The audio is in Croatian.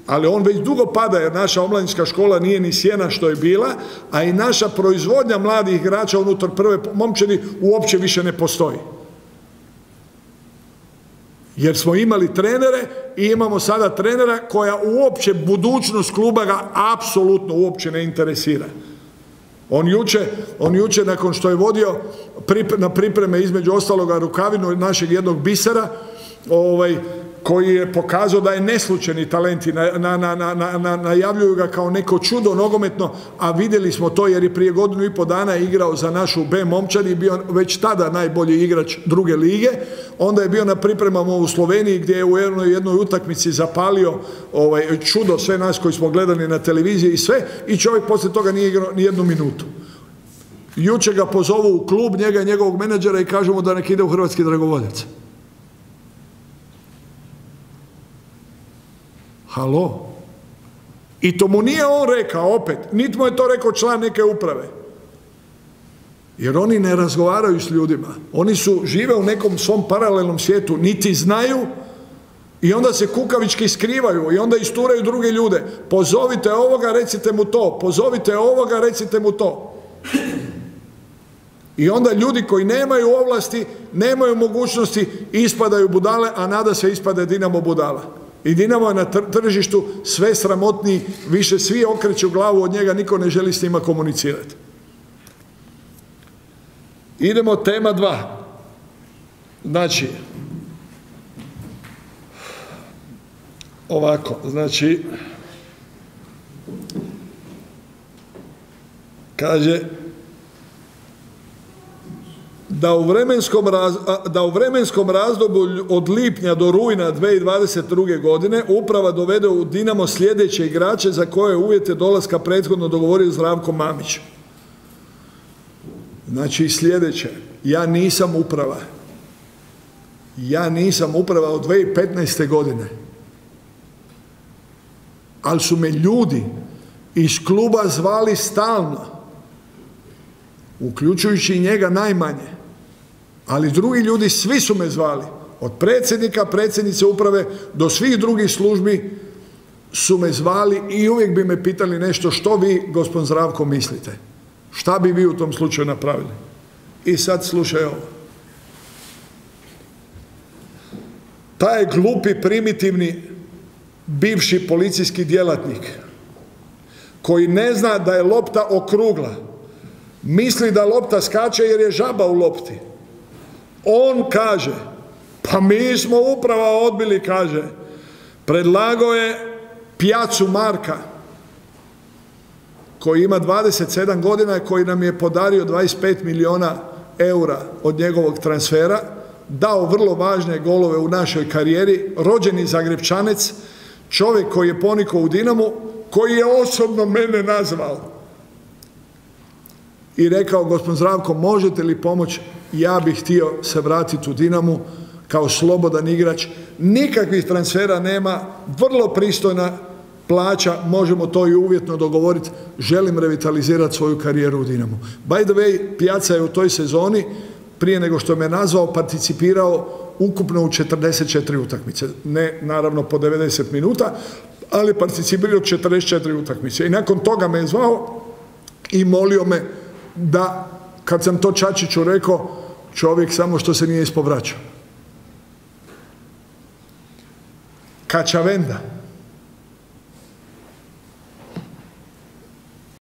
ali on već dugo pada jer naša omladinska škola nije ni sjena što je bila, a i naša proizvodnja mladih igrača unutar prve momčadi uopće više ne postoji. Jer smo imali trenere i imamo sada trenera koja uopće budućnost kluba ga apsolutno uopće ne interesira. On juče nakon što je vodio na pripreme između ostaloga Rukavinu našeg jednog bisera, koji je pokazao da je neslučajni talent i najavljuju ga kao neko čudo nogometno, a vidjeli smo to jer je prije 1,5 godina igrao za našu B momčad i bio već tada najbolji igrač druge lige. Onda je bio na pripremama u Sloveniji gdje je u jednoj utakmici zapalio čudo sve nas koji smo gledali na televiziji i sve, i čovjek poslije toga nije igrao ni 1 minutu. Juče ga pozovu u klub, njega i njegovog menadžera, i kažu mu da nek ide u Hrvatski dragovoljac. Halo? I to mu nije on rekao opet, niti mu je to rekao član neke uprave. Jer oni ne razgovaraju s ljudima. Oni žive u nekom svom paralelnom svijetu, niti znaju, i onda se kukavički skrivaju i onda isturaju druge ljude. Pozovite ovoga, recite mu to. Pozovite ovoga, recite mu to. I onda ljudi koji nemaju ovlasti, nemaju mogućnosti, ispadaju budale, a nada se ispade Dinamo budala. I Dinamo je na tržištu sve sramotniji, više svi okreću glavu od njega, niko ne želi s njima komunicirati. Idemo tema 2. Znači, ovako, znači, kaže da u vremenskom razdoblju od lipnja do rujna 2022. godine uprava dovede u Dinamo sljedeće igrače za koje uvjete dolaska prethodno dogovorio Zdravko Mamić. Znači sljedeće, ja nisam uprava od 2015. godine, ali su me ljudi iz kluba zvali stalno, uključujući i njega najmanje, ali drugi ljudi svi su me zvali, od predsjednika, predsjednice uprave do svih drugih službi su me zvali i uvijek bi me pitali nešto, što vi, gospodin Zdravko, mislite? Šta bi vi u tom slučaju napravili? I sad slušaj ovo. Taj glupi, primitivni, bivši policijski djelatnik, koji ne zna da je lopta okrugla, misli da lopta skače jer je žaba u lopti. On kaže, pa mi smo uprava odbili, kaže, predlagao je Pjacu Marka, koji ima 27 godina i koji nam je podario 25 milijuna eura od njegovog transfera, dao vrlo važne golove u našoj karijeri, rođeni Zagrebčanec, čovjek koji je ponikao u Dinamu, koji je osobno mene nazvao i rekao, gospodin Zdravko, možete li pomoći, ja bih htio se vratiti u Dinamu kao slobodan igrač, nikakvih transfera nema, vrlo pristojna plaća, možemo to i uvjetno dogovoriti, želim revitalizirati svoju karijeru u Dinamu. By the way, Pjaca je u toj sezoni, prije nego što me nazvao, participirao ukupno u 44 utakmice. Ne, naravno, po 90 minuta, ali participirao u 44 utakmice. I nakon toga me je zvao i molio me da, kad sam to Čačiću rekao, čovjek samo što se nije ispovraćao. Kačavenda.